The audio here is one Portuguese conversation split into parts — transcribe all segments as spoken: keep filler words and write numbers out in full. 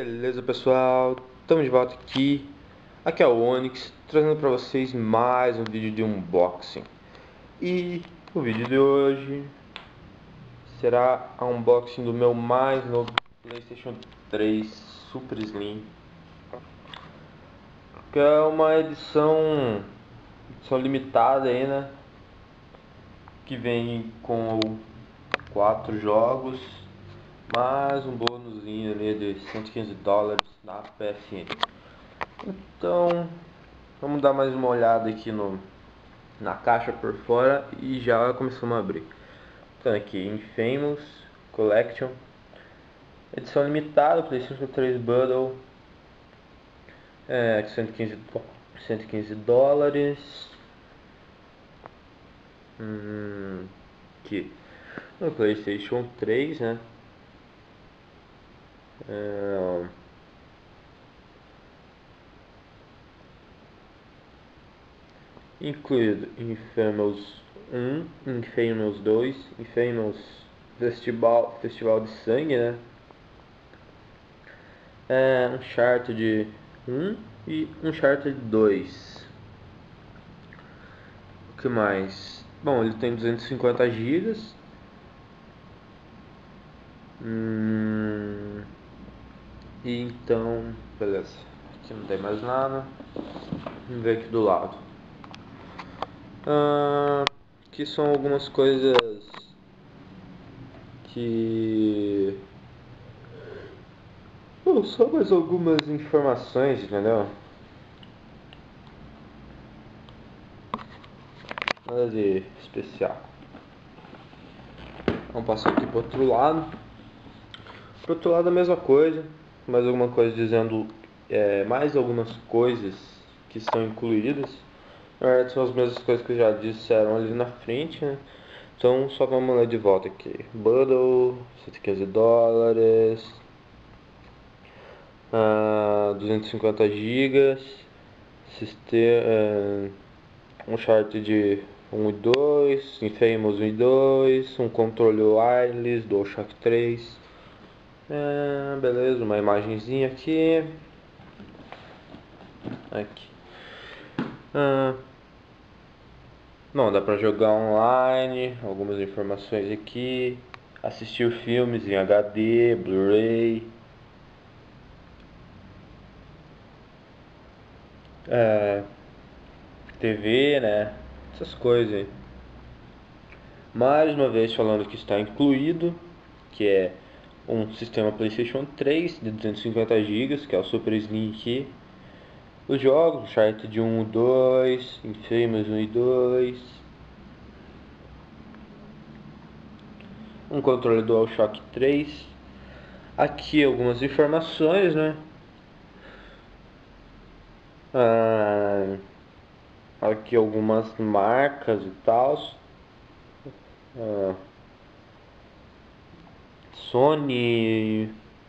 Beleza, pessoal, estamos de volta aqui. Aqui é o Onyx, trazendo para vocês mais um vídeo de unboxing. E o vídeo de hoje será a unboxing do meu mais novo PlayStation três Super Slim, que é uma edição, edição limitada aí, né? Que vem com quatro jogos, mais um bônusinho ali de cento e quinze dólares na P S N. Então, vamos dar mais uma olhada aqui no, na caixa por fora e já começamos a abrir. Então aqui, Infamous Collection, edição limitada, PlayStation três Bundle, é, cento e quinze dólares. Hum, aqui, no PlayStation três, né? É, incluído Infamous um, Infamous dois, Infamous Festival, Festival de Sangue, né? É, Uncharted um e Uncharted dois. O que mais? Bom, ele tem duzentos e cinquenta gigas. Hum, e então, beleza. Aqui não tem mais nada. Vamos ver aqui do lado. Ah, aqui são algumas coisas que... Bom, só mais algumas informações, entendeu? Nada de especial. Vamos passar aqui pro outro lado. Pro outro lado a mesma coisa. Mais alguma coisa dizendo é, mais algumas coisas que estão incluídas. Na verdade são as mesmas coisas que já disseram ali na frente, né? Então só vamos ler de volta aqui. Bundle, cento e quinze dólares, uh, duzentos e cinquenta gigas, sistema, uh, um chart de um e dois, Infamous um e dois, um controle wireless, DualShock três. É, beleza, uma imagenzinha aqui. Aqui. Ah, não, dá pra jogar online. Algumas informações aqui. Assistir filmes em H D, Blu-ray. É, T V, né? Essas coisas aí. Mais uma vez falando que está incluído, que é um sistema PlayStation três de duzentos e cinquenta gigas, que é o Super Slim aqui. Os jogos, Uncharted um e dois, Infamous um e dois, um controle DualShock três. Aqui algumas informações, né? Ah, aqui algumas marcas e tal. Ah, Sony,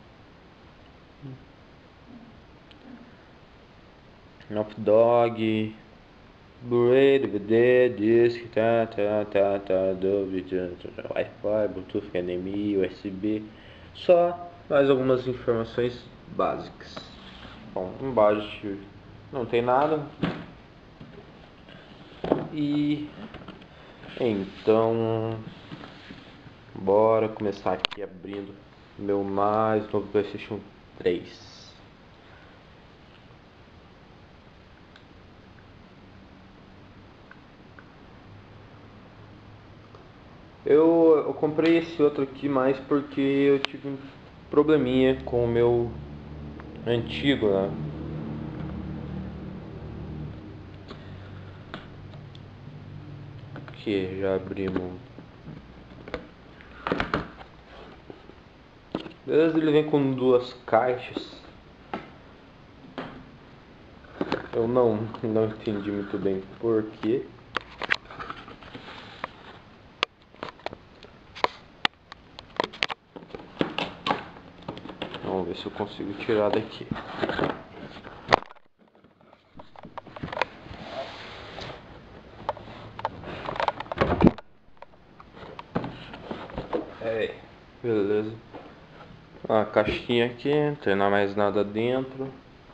Naughty Dog, Blu-ray, D V D, disc, tá, tá, tá, tá, Dolby, Wi-Fi, Bluetooth, H D M I, U S B. Só mais algumas informações básicas. Bom, embaixo não tem nada. E então, bora começar aqui abrindo meu mais novo PlayStation três. Eu, eu comprei esse outro aqui mais porque eu tive um probleminha com o meu antigo, né? Que já abrimos. Beleza, ele vem com duas caixas. Eu não, não entendi muito bem porquê. Vamos ver se eu consigo tirar daqui. É, beleza. A caixinha aqui, não tem mais nada dentro.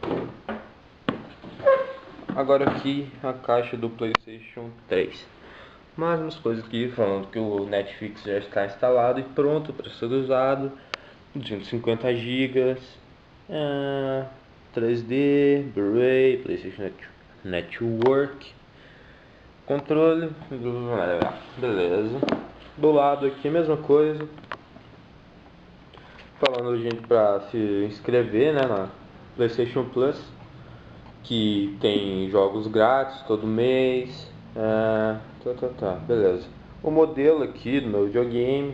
Agora aqui a caixa do PlayStation três. Mais umas coisas aqui falando que o Netflix já está instalado e pronto para ser usado. duzentos e cinquenta gigas, uh, três D, Blu-ray, PlayStation Network, controle, beleza. Do lado aqui a mesma coisa. Falando a gente para se inscrever, né, na PlayStation Plus, que tem jogos grátis todo mês. Uh, tá, tá, tá, beleza. O modelo aqui do meu videogame.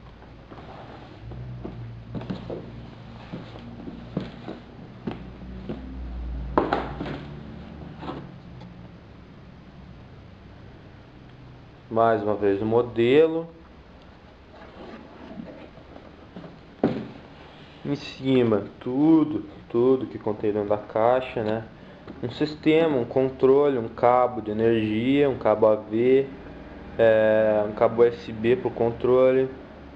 Mais uma vez o modelo. Em cima, tudo, tudo que contém dentro da caixa, né? Um sistema, um controle, um cabo de energia, um cabo A V, é, um cabo U S B pro controle,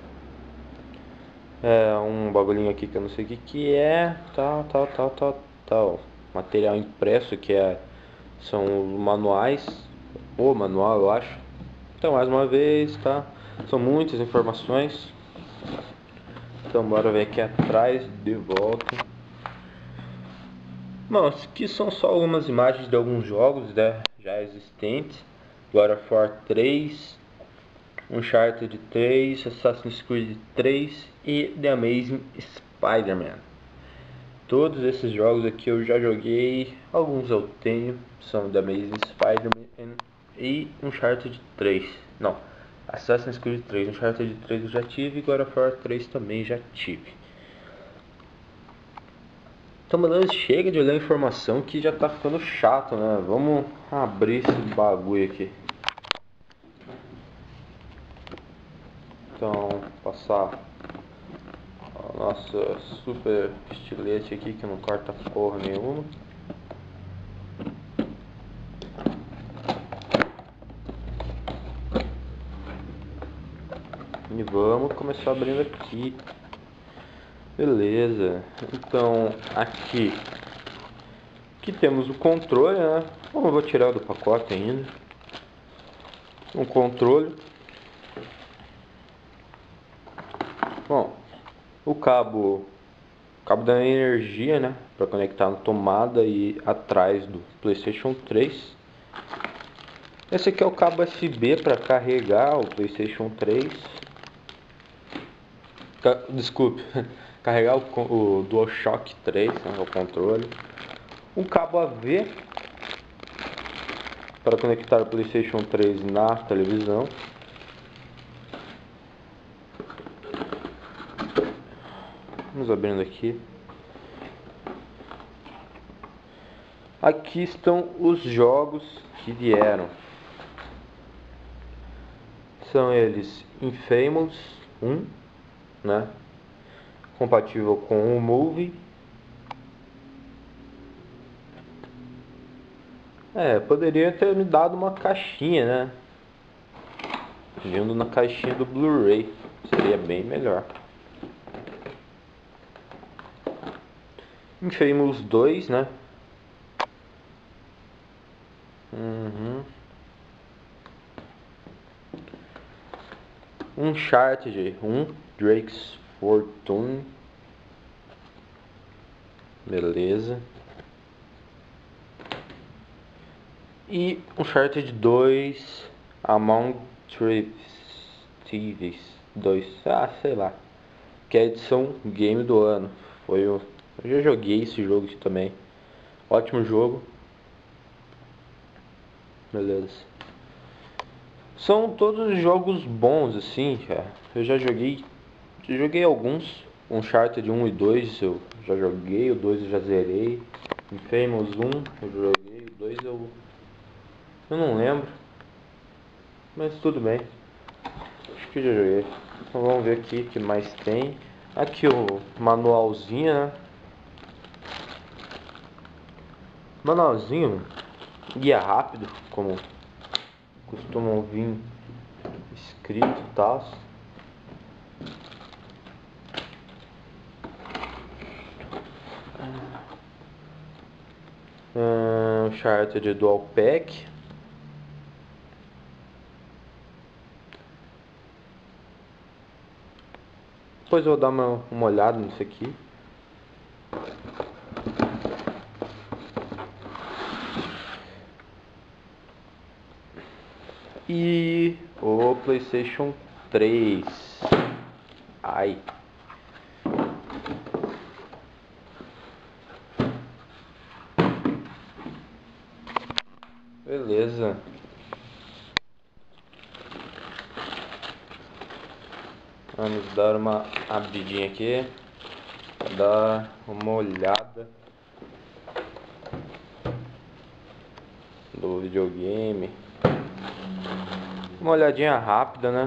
é, um bagulhinho aqui que eu não sei o que que é, tal, tal, tal, tal, tal. Material impresso que é, são os manuais, o manual eu acho. Então, mais uma vez, tá? São muitas informações. Então, bora ver aqui atrás, de volta. Bom, aqui são só algumas imagens de alguns jogos, né, já existentes. God of War três, Uncharted três, Assassin's Creed três e The Amazing Spider-Man. Todos esses jogos aqui eu já joguei, alguns eu tenho, são The Amazing Spider-Man e Uncharted três. Não, Assassin's Creed três, Uncharted três eu já tive e God of War três também já tive. Então, beleza, chega de olhar a informação que já tá ficando chato, né? Vamos abrir esse bagulho aqui. Então, passar a nossa super estilete aqui que não corta porra nenhuma. E vamos começar abrindo aqui. Beleza, então aqui aqui temos o controle, né? Bom, eu vou tirar do pacote ainda. Um controle. Bom, o cabo, cabo da energia, né? Para conectar na tomada e atrás do PlayStation três. Esse aqui é o cabo U S B para carregar o PlayStation três. Desculpe, carregar o, o DualShock três, né, o controle. Um cabo A V para conectar o PlayStation três na televisão. Vamos abrindo aqui. Aqui estão os jogos que vieram. São eles Infamous um, né? Compatível com o Movie. É, poderia ter me dado uma caixinha, né? Vindo na caixinha do Blu-ray. Seria bem melhor. Infamous dois, né? Uhum. Uncharted um, Drake's Fortune. Beleza. E Uncharted dois, Among Thieves dois. Ah, sei lá. Que é a edição game do ano. Foi o... Eu já joguei esse jogo aqui também. Ótimo jogo. Beleza. São todos jogos bons, assim, cara. Eu já joguei. Eu joguei alguns. Uncharted um e dois eu já joguei. O dois eu já zerei. Infamous um eu joguei. O dois eu. Eu não lembro. Mas tudo bem. Acho que já joguei. Então vamos ver aqui o que mais tem. Aqui o manualzinho, né? Manualzinho. Guia rápido, como costumam vir escrito e tal. Uncharted Dual Pack. Depois eu vou dar uma, uma olhada nisso aqui. E o PlayStation três. Ai. Beleza. Vamos dar uma abridinha aqui. Dar uma olhada do videogame. Uma olhadinha rápida, né?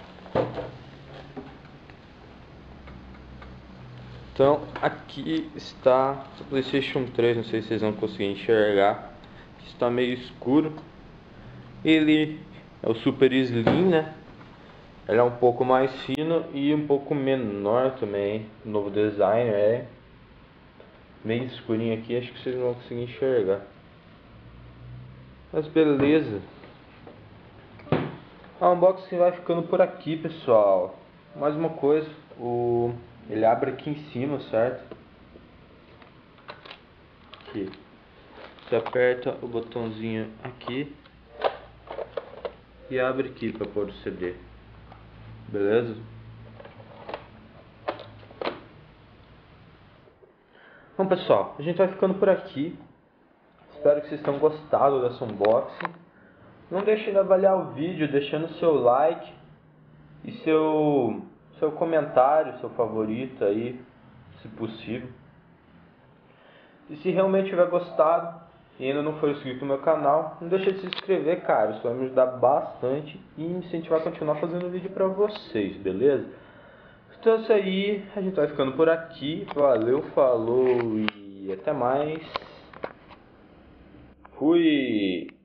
Então aqui está o PlayStation três, não sei se vocês vão conseguir enxergar, está meio escuro. Ele é o Super Slim, né? Ele é um pouco mais fino e um pouco menor também. O novo design é bem escurinho aqui, acho que vocês não vão conseguir enxergar. Mas beleza. A unboxing vai ficando por aqui, pessoal. Mais uma coisa, o... ele abre aqui em cima, certo? Aqui. Você aperta o botãozinho aqui e abre aqui para pôr o C D. Beleza? Bom, pessoal, a gente vai ficando por aqui. Espero que vocês tenham gostado dessa unboxing. Não deixe de avaliar o vídeo deixando seu like e seu, seu comentário, seu favorito aí, se possível. E se realmente tiver gostado e ainda não for inscrito no meu canal, não deixe de se inscrever, cara. Isso vai me ajudar bastante e me incentivar a continuar fazendo vídeo pra vocês, beleza? Então é isso aí, a gente vai ficando por aqui. Valeu, falou e até mais. Fui!